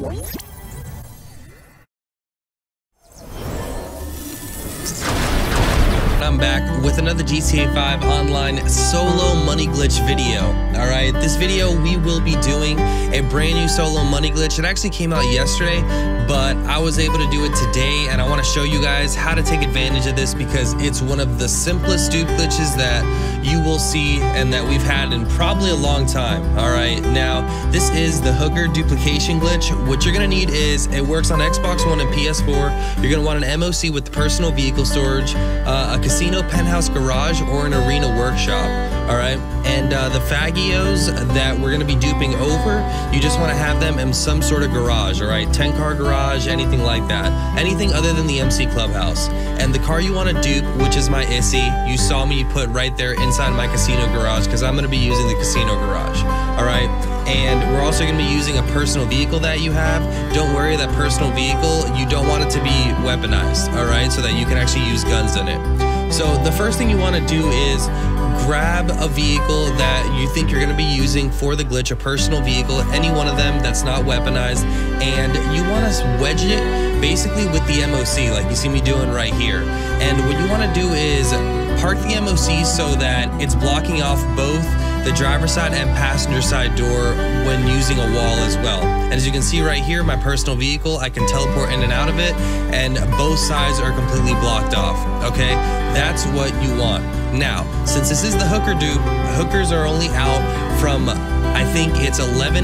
I'm back with another GTA 5 online solo money glitch video. Alright, this video we will be doing a brand new solo money glitch. It actually came out yesterday, but I was able to do it today, and I want to show you guys how to take advantage of this because it's one of the simplest dupe glitches that you will see and that we've had in probably a long time. Alright, now this is the hooker duplication glitch. What you're going to need is, it works on Xbox One and PS4. You're going to want an MOC with personal vehicle storage, a casino penthouse garage, or an arena workshop. Alright, and the Fagios that we're going to be duping over, you just want to have them in some sort of garage. Alright, 10-car garage, anything like that. Anything other than the MC Clubhouse. And the car you want to dupe, which is my Issy, you saw me put right there inside my casino garage because I'm going to be using the casino garage. Alright, and we're also going to be using a personal vehicle that you have. Don't worry, that personal vehicle, you don't want it to be weaponized, alright, so that you can actually use guns in it. So the first thing you want to do is grab a vehicle that you think you're going to be using for the glitch, a personal vehicle, any one of them that's not weaponized, and you want to wedge it basically with the MOC like you see me doing right here. And what you want to do is park the MOC so that it's blocking off both the driver's side and passenger side door when using a wall as well. And as you can see right here, my personal vehicle, I can teleport in and out of it, and both sides are completely blocked off. Okay, that's what you want. Now, since this is the hooker dupe, hookers are only out from, I think it's 11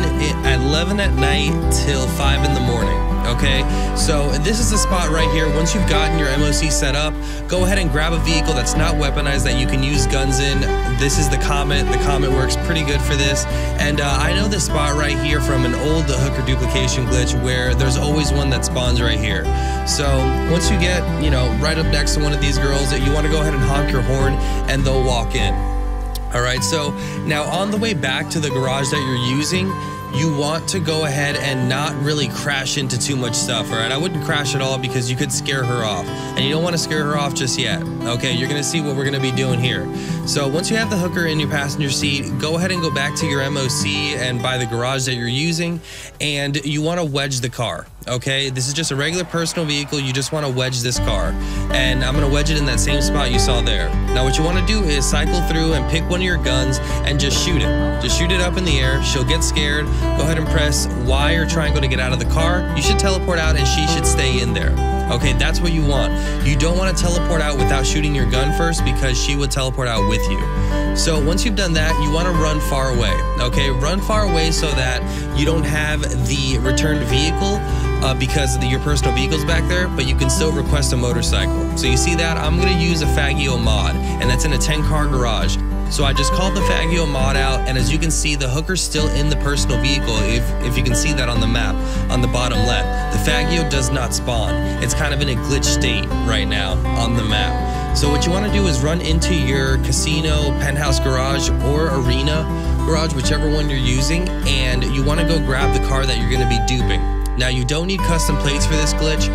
at night till 5 in the morning. Okay, so this is the spot right here. Once you've gotten your MOC set up, go ahead and grab a vehicle that's not weaponized that you can use guns in. This is the Comet. The Comet works pretty good for this. And I know this spot right here from an old hooker duplication glitch where there's always one that spawns right here. So once you get, you know, right up next to one of these girls, you want to go ahead and honk your horn and they'll walk in. Alright, so now on the way back to the garage that you're using, you want to go ahead and not really crash into too much stuff, alright? I wouldn't crash at all because you could scare her off, and you don't want to scare her off just yet. Okay, you're going to see what we're going to be doing here. So once you have the hooker in your passenger seat, go ahead and go back to your MOC and by the garage that you're using, and you want to wedge the car. Okay, this is just a regular personal vehicle. You just want to wedge this car, and I'm going to wedge it in that same spot you saw there. Now what you want to do is cycle through and pick one of your guns and just shoot it. Just shoot it up in the air. She'll get scared. Go ahead and press Y or triangle to get out of the car. You should teleport out and she should stay in there. Okay, that's what you want. You don't want to teleport out without shooting your gun first because she would teleport out with you. So once you've done that, you want to run far away. Okay, run far away so that you don't have the returned vehicle because your personal vehicle's back there, but you can still request a motorcycle. So you see that? I'm going to use a Fagio mod, and that's in a 10-car garage. So I just called the Fagio mod out, and as you can see, the hooker's still in the personal vehicle, if you can see that on the map, on the bottom left. The Fagio does not spawn. It's kind of in a glitch state right now on the map. So what you want to do is run into your casino, penthouse garage, or arena garage, whichever one you're using, and you want to go grab the car that you're going to be duping. Now, you don't need custom plates for this glitch.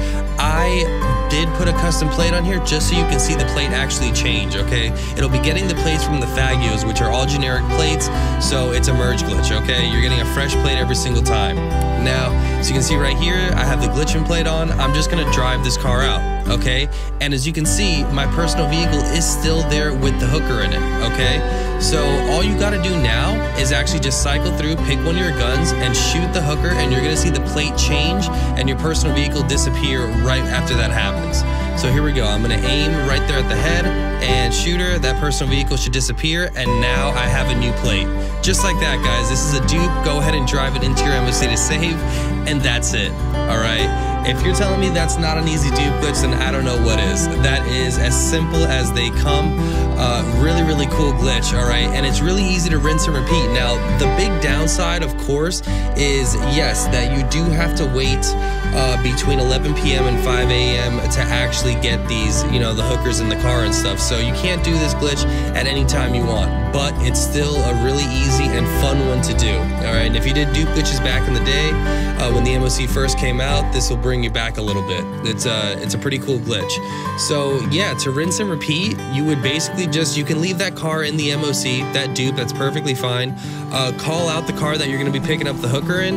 I did put a custom plate on here just so you can see the plate actually change, okay? It'll be getting the plates from the Fagios, which are all generic plates, so it's a merge glitch, okay? You're getting a fresh plate every single time. Now, so you can see right here, I have the glitching plate on. I'm just gonna drive this car out, okay? And as you can see, my personal vehicle is still there with the hooker in it, okay? So all you gotta do now is actually just cycle through, pick one of your guns, and shoot the hooker, and you're gonna see the plate change and your personal vehicle disappear right after that happens. So here we go. I'm gonna aim right there at the head and shoot her. That personal vehicle should disappear, and now I have a new plate. Just like that, guys. This is a dupe. Go ahead and drive it into your MOC to save, and that's it. Alright? If you're telling me that's not an easy dupe glitch, then I don't know what is. That is as simple as they come. Really, really cool glitch, alright? And it's really easy to rinse and repeat. Now, the big downside, of course, is, yes, that you do have to wait between 11 p.m. and 5 a.m. to actually get these, you know, the hookers in the car and stuff. So you can't do this glitch at any time you want, but it's still a really easy and fun one to do, alright? And if you did dupe glitches back in the day, when the MOC first came out, this will bring you back a little bit. It's a pretty cool glitch. So yeah, to rinse and repeat, you would basically basically just, you can leave that car in the MOC, that dupe, that's perfectly fine. Call out the car that you're going to be picking up the hooker in.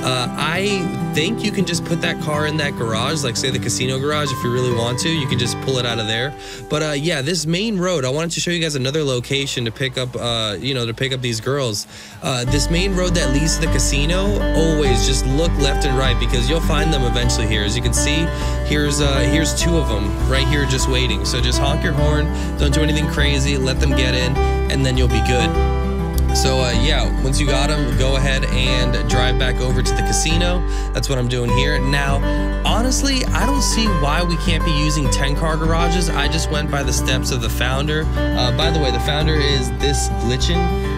I think you can just put that car in that garage, like say the casino garage, if you really want to. You can just pull it out of there. But yeah, this main road, I wanted to show you guys another location to pick up, you know, to pick up these girls. This main road that leads to the casino, always just look left and right, because you'll find them eventually here. As you can see, here's 2 of them right here just waiting. So just honk your horn, don't do anything crazy, let them get in, and then you'll be good. So yeah, once you got them, go ahead and drive back over to the casino. That's what I'm doing here. Now, honestly, I don't see why we can't be using 10-car garages. I just went by the steps of the founder. By the way, the founder is this glitching,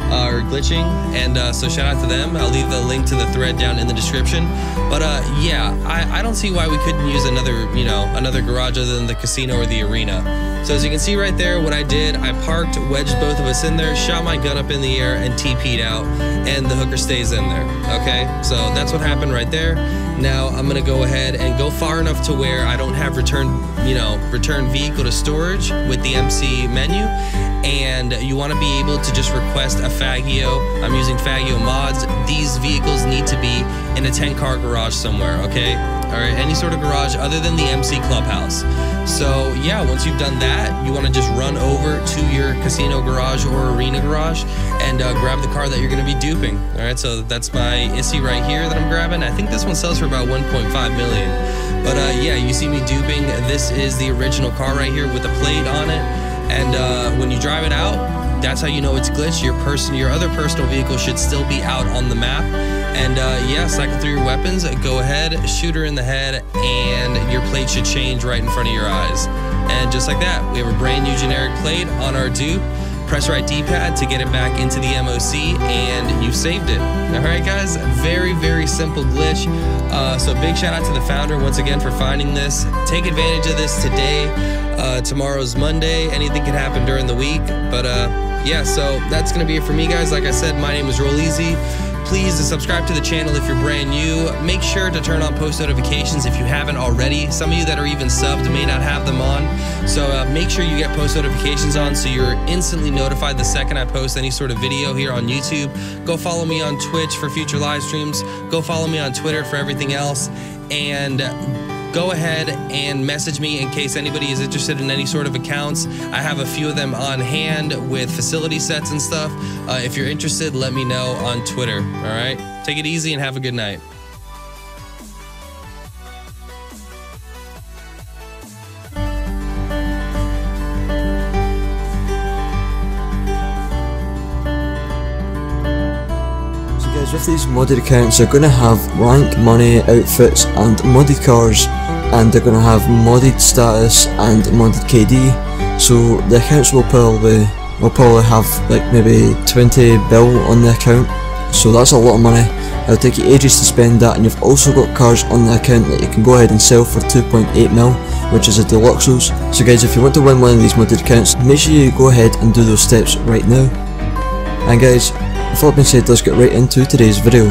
and so shout out to them. I'll leave the link to the thread down in the description. But yeah, I don't see why we couldn't use another, you know, another garage other than the casino or the arena. So as you can see right there, what I did, I parked, wedged both of us in there, shot my gun up in the air, and TP'd out, and the hooker stays in there, okay? So that's what happened right there. Now I'm gonna go ahead and go far enough to where I don't have return vehicle to storage with the MC menu, and you wanna be able to just request a Faggio. I'm using Faggio mods. These vehicles need to be in a 10-car garage somewhere, okay? All right, any sort of garage other than the MC clubhouse. So yeah, once you've done that, you want to just run over to your casino garage or arena garage and grab the car that you're going to be duping. All right, so that's my Issy right here that I'm grabbing. I think this one sells for about 1.5 million. But yeah, you see me duping. This is the original car right here with a plate on it. And when you drive it out, that's how you know it's glitched. Your other personal vehicle should still be out on the map. And yeah, cycle through your weapons, go ahead, shoot her in the head, and your plate should change right in front of your eyes. And just like that, we have a brand new generic plate on our dupe. Press right D-pad to get it back into the MOC, and you've saved it. All right, guys, very, very simple glitch. So big shout out to the founder once again for finding this. Take advantage of this today. Tomorrow's Monday. Anything can happen during the week. But yeah, so that's going to be it for me, guys. Like I said, my name is Rolleezy. Please subscribe to the channel if you're brand new. Make sure to turn on post notifications if you haven't already. Some of you that are even subbed may not have them on. So make sure you get post notifications on so you're instantly notified the second I post any sort of video here on YouTube. Go follow me on Twitch for future live streams. Go follow me on Twitter for everything else. And go ahead and message me in case anybody is interested in any sort of accounts. I have a few of them on hand with facility sets and stuff. If you're interested, let me know on Twitter. All right, take it easy and have a good night. So guys, with these modded accounts, they're going to have rank, money, outfits, and modded cars. And they're going to have modded status and modded KD, so the accounts will probably have like maybe 20 bill on the account, so that's a lot of money. It'll take you ages to spend that, and you've also got cars on the account that you can go ahead and sell for 2.8 mil, which is a deluxos. So guys, if you want to win one of these modded accounts, make sure you go ahead and do those steps right now. And guys, with all being said, let's get right into today's video.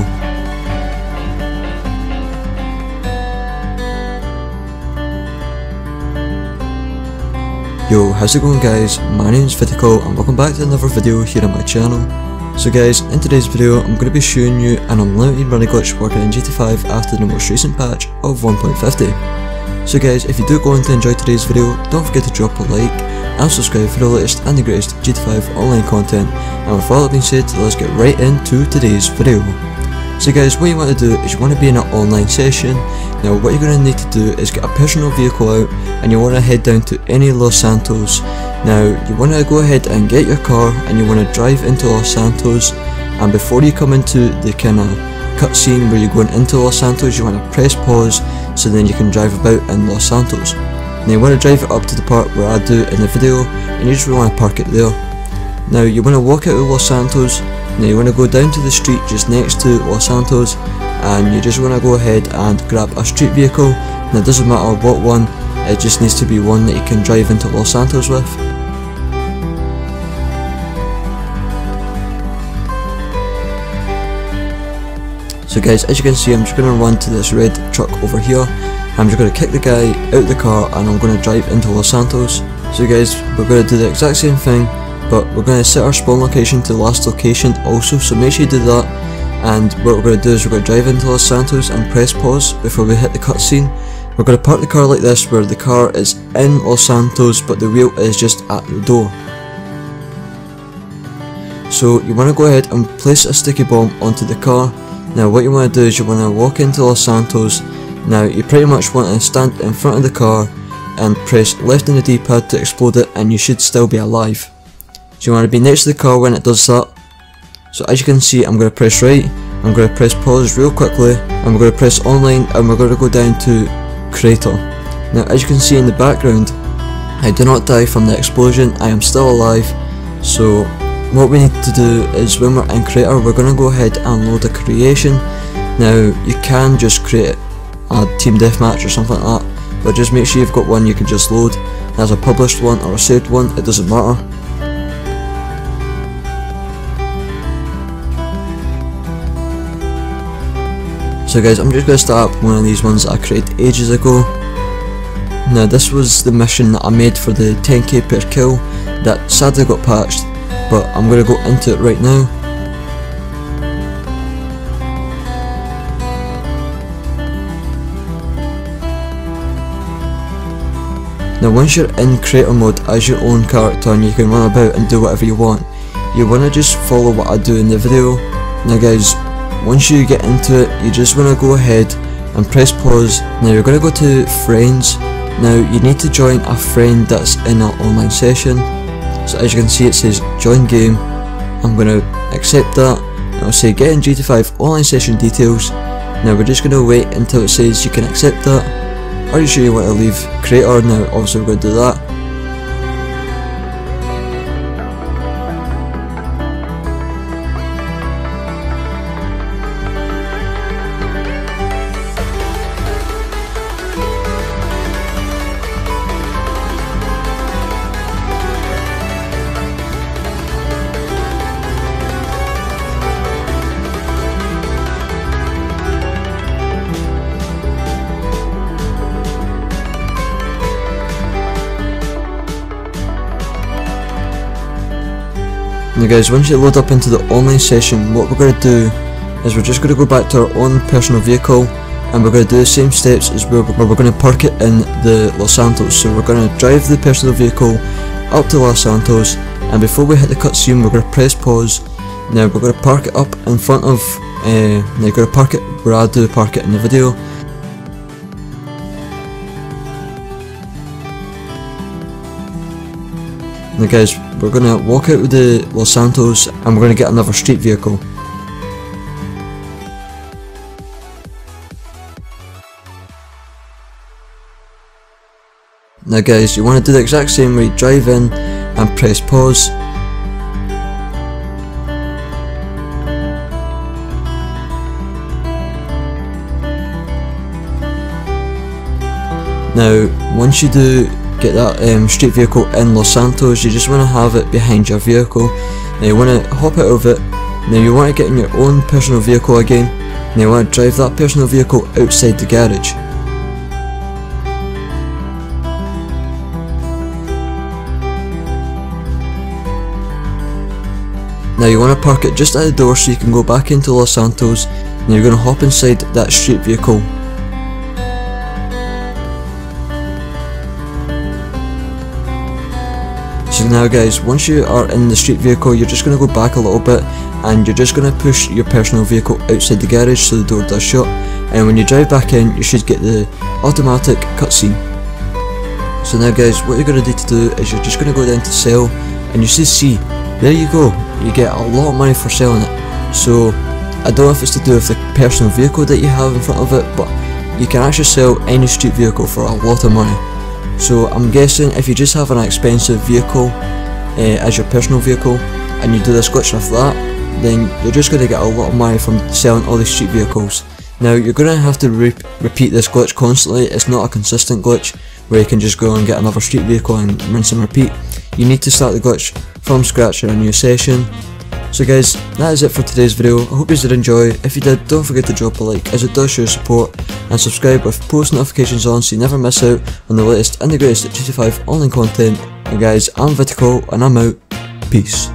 Yo, how's it going guys? My name is Vitical and welcome back to another video here on my channel. So guys, in today's video I'm going to be showing you an unlimited running glitch working in GTA 5 after the most recent patch of 1.50. So guys, if you do go on to enjoy today's video, don't forget to drop a like and subscribe for the latest and the greatest GTA 5 online content. And with all that being said, let's get right into today's video. So guys, what you want to do is you want to be in an online session. Now what you're going to need to do is get a personal vehicle out and you want to head down to any Los Santos. Now you want to go ahead and get your car and you want to drive into Los Santos, and before you come into the kind of cutscene where you're going into Los Santos, you want to press pause so then you can drive about in Los Santos. Now you want to drive it up to the part where I do in the video, and you just want to park it there. Now you want to walk out of Los Santos. Now you want to go down to the street just next to Los Santos, and you just want to go ahead and grab a street vehicle. Now it doesn't matter what one, it just needs to be one that you can drive into Los Santos with. So guys, as you can see, I'm just going to run to this red truck over here. I'm just going to kick the guy out the car and I'm going to drive into Los Santos. So guys, we're going to do the exact same thing, but we're going to set our spawn location to last location also, so make sure you do that. And what we're going to do is we're going to drive into Los Santos and press pause before we hit the cutscene. We're going to park the car like this, where the car is in Los Santos but the wheel is just at the door. So you want to go ahead and place a sticky bomb onto the car. Now what you want to do is you want to walk into Los Santos. Now you pretty much want to stand in front of the car and press left on the D-pad to explode it, and you should still be alive. So you want to be next to the car when it does that. So as you can see, I'm going to press right, I'm going to press pause real quickly, and we're going to press online, and we're going to go down to Crater. Now as you can see in the background, I do not die from the explosion, I am still alive. So what we need to do is when we're in Crater, we're going to go ahead and load a creation. Now you can just create a team deathmatch or something like that, but just make sure you've got one you can just load. As a published one or a saved one, it doesn't matter. So guys, I'm just going to start up one of these ones that I created ages ago. Now this was the mission that I made for the 10k per kill that sadly got patched, but I'm going to go into it right now. Now once you're in creator mode as your own character and you can run about and do whatever you want, you want to just follow what I do in the video. Now guys, once you get into it, you just want to go ahead and press pause. Now you're going to go to friends. Now you need to join a friend that's in an online session. So as you can see, it says join game. I'm going to accept that, and it'll say get in GT5 online session details. Now we're just going to wait until it says you can accept that. Are you sure you want to leave creator? Now obviously we're going to do that. Now guys, once you load up into the online session, what we're going to do is we're just going to go back to our own personal vehicle, and we're going to do the same steps as where we're going to park it in the Los Santos. So we're going to drive the personal vehicle up to Los Santos, and before we hit the cutscene we're going to press pause. Now we're going to park it up in front of, now you're going to park it where I do park it in the video. Now guys, we're going to walk out of the Los Santos and we're going to get another street vehicle. Now guys, you want to do the exact same way, drive in and press pause. Now once you do get that street vehicle in Los Santos, you just want to have it behind your vehicle. Now you want to hop out of it. Now you want to get in your own personal vehicle again. Now you want to drive that personal vehicle outside the garage. Now you want to park it just at the door so you can go back into Los Santos. Now you're going to hop inside that street vehicle. So now guys, once you are in the street vehicle, you're just going to go back a little bit and you're just going to push your personal vehicle outside the garage so the door does shut, and when you drive back in you should get the automatic cutscene. So now guys, what you're going to need to do is you're just going to go down to sell, and you see C, there you go, you get a lot of money for selling it. So I don't know if it's to do with the personal vehicle that you have in front of it, but you can actually sell any street vehicle for a lot of money. So I'm guessing if you just have an expensive vehicle as your personal vehicle and you do this glitch with that, then you're just going to get a lot of money from selling all these street vehicles. Now you're going to have to repeat this glitch constantly. It's not a consistent glitch where you can just go and get another street vehicle and rinse and repeat. You need to start the glitch from scratch in a new session. So guys, that is it for today's video. I hope you did enjoy. If you did, don't forget to drop a like as it does show support, and subscribe with post notifications on so you never miss out on the latest and the greatest GT5 online content. And guys, I'm Vitical and I'm out. Peace.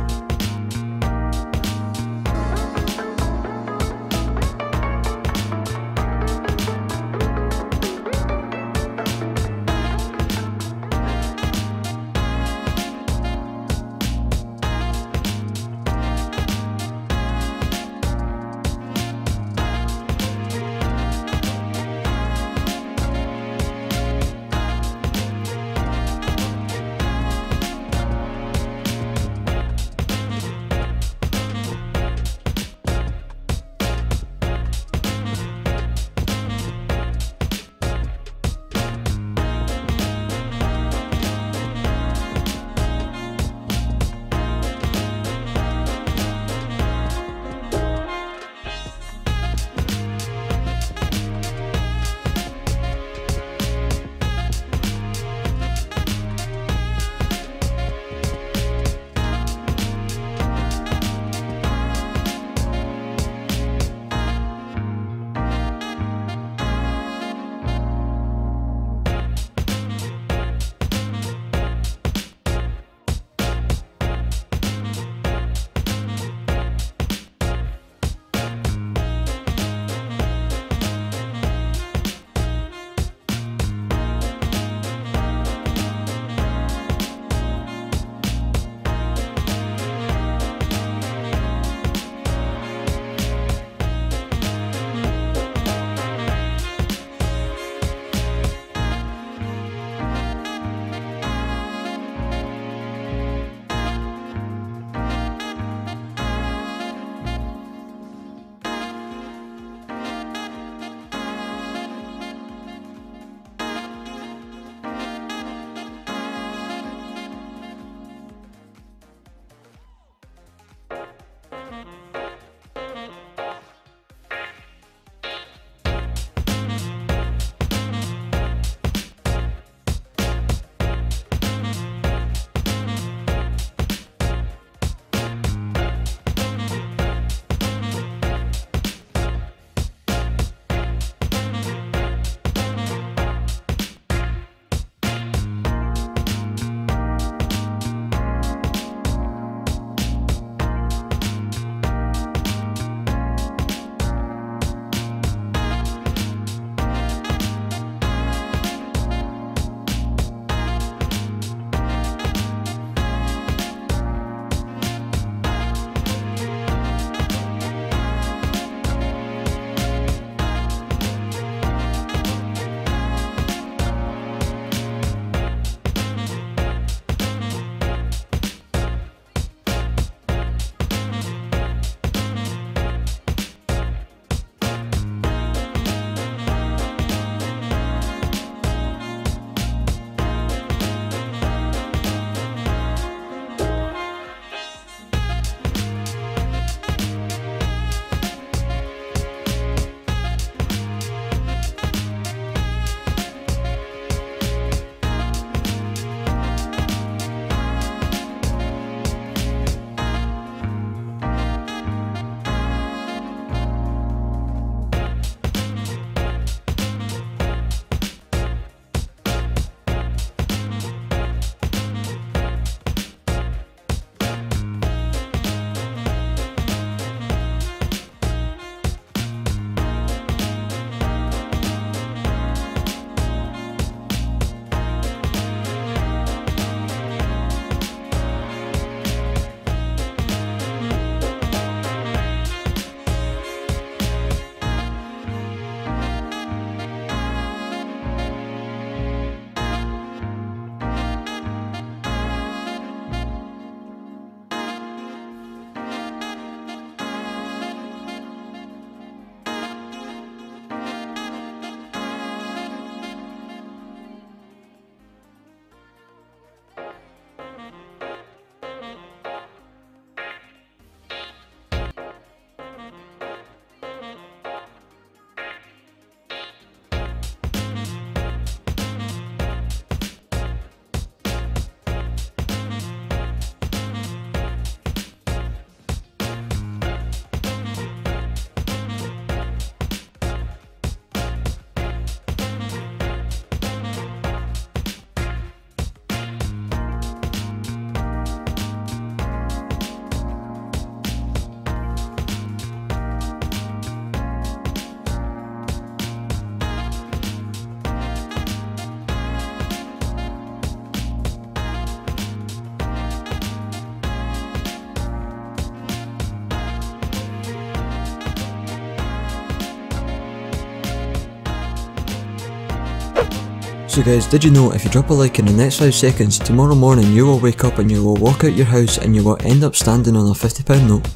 So guys, did you know if you drop a like in the next 5 seconds, tomorrow morning you will wake up and you will walk out your house and you will end up standing on a £50 note?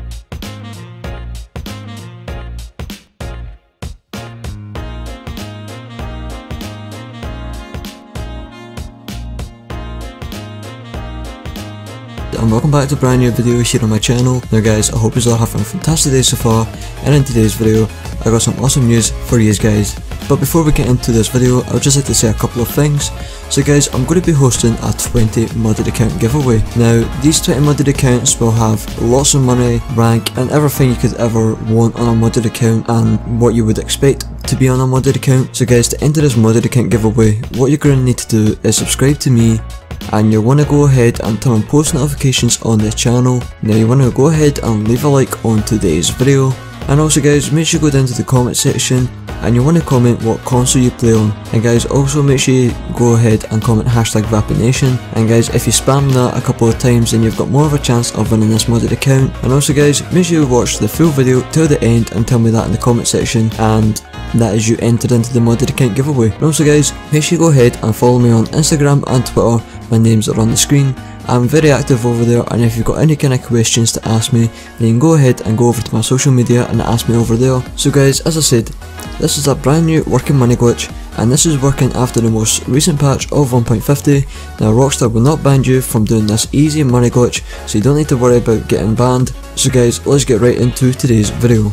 And welcome back to a brand new video here on my channel. Now guys, I hope you all having a fantastic day so far, and in today's video I got some awesome news for you guys. But before we get into this video, I would just like to say a couple of things. So guys, I'm going to be hosting a 20 modded account giveaway. Now these 20 modded accounts will have lots of money, rank and everything you could ever want on a modded account and what you would expect to be on a modded account. So guys, to enter this modded account giveaway, what you're going to need to do is subscribe to me, and you want to go ahead and turn on post notifications on the channel. Now you want to go ahead and leave a like on today's video, and also guys, make sure you go down to the comment section and you want to comment what console you play on. And guys, also make sure you go ahead and comment hashtag Vapid. And guys, if you spam that a couple of times then you've got more of a chance of winning this modded account. And also guys, make sure you watch the full video till the end and tell me that in the comment section, and that is you entered into the modded account giveaway. And also guys, make sure you go ahead and follow me on Instagram and Twitter. My names are on the screen. I'm very active over there, and if you've got any kind of questions to ask me, then you can go ahead and go over to my social media and ask me over there. So guys, as I said, this is a brand new working money glitch, and this is working after the most recent patch of 1.50. Now Rockstar will not ban you from doing this easy money glitch, so you don't need to worry about getting banned. So guys, let's get right into today's video.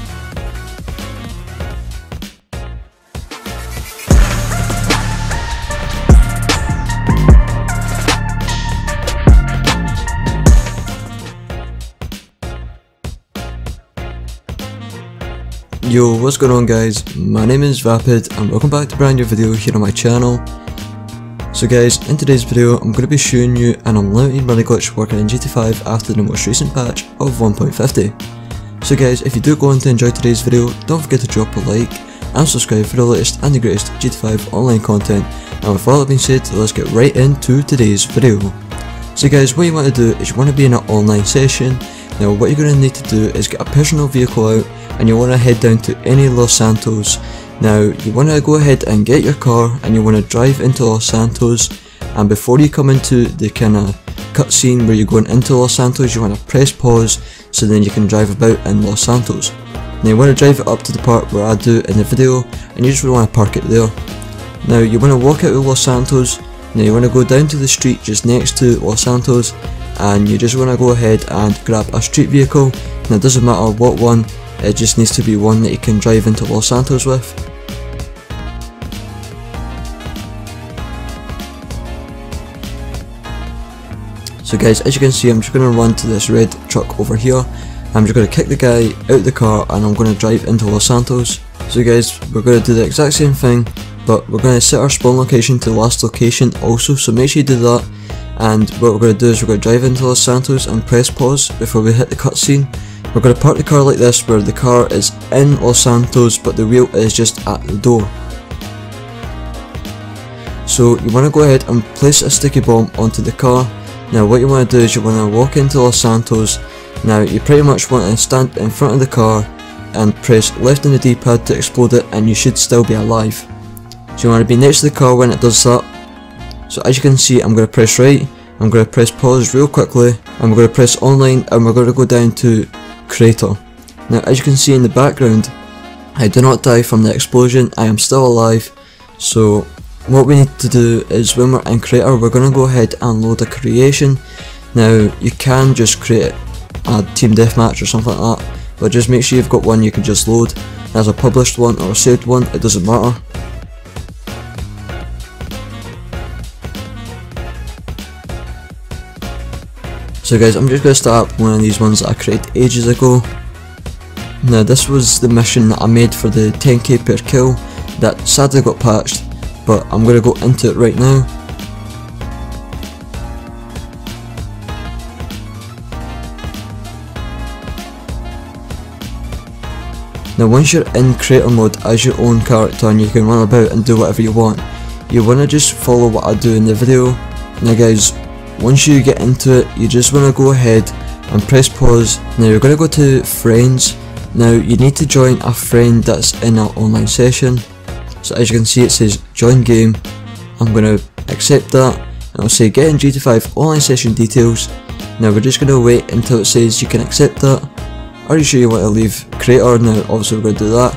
Yo, what's going on guys, my name is Vapid and welcome back to a brand new video here on my channel. So guys, in today's video I'm going to be showing you an unlimited money glitch working in GTA 5 after the most recent patch of 1.50. So guys, if you do go on to enjoy today's video, don't forget to drop a like and subscribe for the latest and the greatest GTA 5 online content. And with all that being said, let's get right into today's video. So guys, what you want to do is you want to be in an online session. Now what you're going to need to do is get a personal vehicle out, and you want to head down to any Los Santos. Now you want to go ahead and get your car and you want to drive into Los Santos, and before you come into the kind of cutscene where you're going into Los Santos, you want to press pause so then you can drive about in Los Santos. Now you want to drive it up to the part where I do in the video, and you just want to park it there. Now you want to walk out of Los Santos. Now you want to go down to the street just next to Los Santos, and you just want to go ahead and grab a street vehicle. Now it doesn't matter what one, it just needs to be one that you can drive into Los Santos with. So guys, as you can see, I'm just going to run to this red truck over here. I'm just going to kick the guy out the car and I'm going to drive into Los Santos. So guys, we're going to do the exact same thing, but we're going to set our spawn location to last location also, so make sure you do that. And what we're going to do is we're going to drive into Los Santos and press pause before we hit the cutscene. We're going to park the car like this, where the car is in Los Santos but the wheel is just at the door. So you want to go ahead and place a sticky bomb onto the car. Now what you want to do is you want to walk into Los Santos. Now you pretty much want to stand in front of the car and press left on the D-pad to explode it, and you should still be alive. So you want to be next to the car when it does that. So as you can see, I'm going to press right, I'm going to press pause real quickly, and we're going to press online, and we're going to go down to Crater. Now as you can see in the background, I do not die from the explosion, I am still alive. So what we need to do is when we're in Crater, we're going to go ahead and load a creation. Now you can just create a team deathmatch or something like that, but just make sure you've got one you can just load. As a published one or a saved one, it doesn't matter. So guys, I'm just going to start up one of these ones that I created ages ago. Now this was the mission that I made for the 10k per kill that sadly got patched, but I'm going to go into it right now. Now once you're in creator mode as your own character and you can run about and do whatever you want, you want to just follow what I do in the video. Now guys, once you get into it, you just want to go ahead and press pause. Now you're going to go to friends. Now you need to join a friend that's in an online session. So as you can see, it says join game. I'm going to accept that, and it'll say get in GT5 online session details. Now we're just going to wait until it says you can accept that. Are you sure you want to leave creator? Now obviously we're going to do that.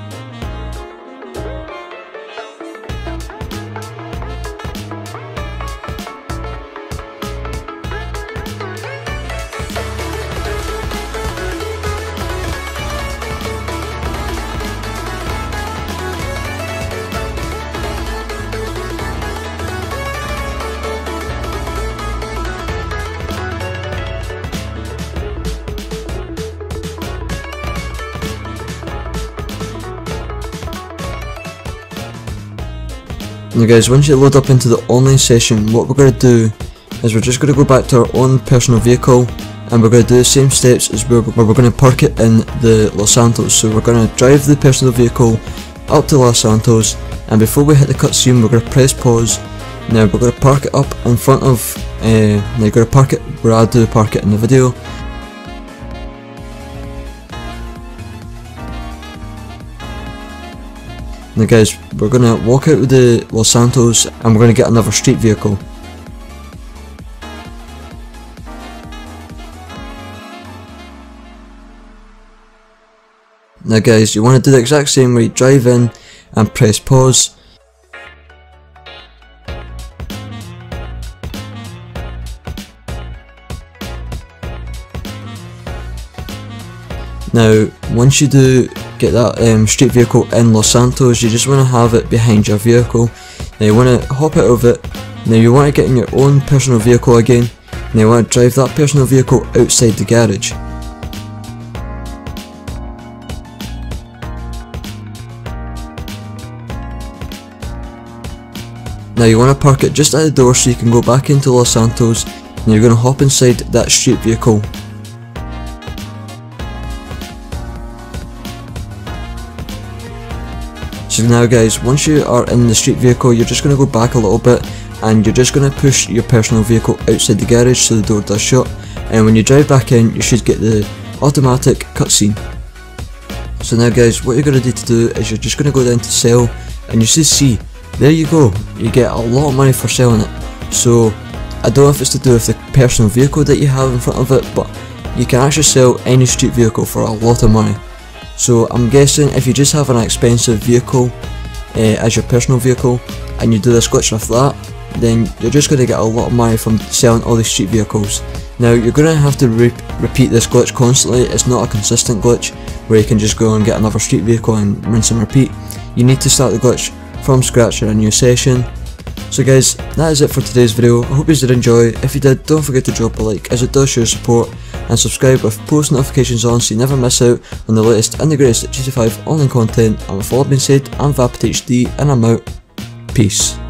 Now guys, once you load up into the online session, what we're going to do is we're just going to go back to our own personal vehicle, and we're going to do the same steps as where we're going to park it in the Los Santos. So we're going to drive the personal vehicle up to Los Santos, and before we hit the cutscene we're going to press pause. Now we're going to park it up in front of, now you're going to park it where I do park it in the video. Now guys, we're going to walk out of the Los Santos and we're going to get another street vehicle. Now guys, you want to do the exact same way, drive in and press pause. Now once you do get that street vehicle in Los Santos, you just want to have it behind your vehicle. Now you want to hop out of it. Now you want to get in your own personal vehicle again. Now you want to drive that personal vehicle outside the garage. Now you want to park it just at the door so you can go back into Los Santos. Now you're going to hop inside that street vehicle. So now guys, once you are in the street vehicle, you're just going to go back a little bit and you're just going to push your personal vehicle outside the garage so the door does shut, and when you drive back in you should get the automatic cutscene. So now guys, what you're going to need to do is you're just going to go down to sell, and you should see, there you go, you get a lot of money for selling it. So I don't know if it's to do with the personal vehicle that you have in front of it, but you can actually sell any street vehicle for a lot of money. So I'm guessing if you just have an expensive vehicle as your personal vehicle and you do this glitch with that, then you're just going to get a lot of money from selling all these street vehicles. Now you're going to have to repeat this glitch constantly. It's not a consistent glitch where you can just go and get another street vehicle and rinse and repeat. You need to start the glitch from scratch in a new session. So guys, that is it for today's video. I hope you did enjoy. If you did, don't forget to drop a like as it does show support, and subscribe with post notifications on so you never miss out on the latest and the greatest GT5 online content. And with all that being said, I'm Vapid HD and I'm out. Peace.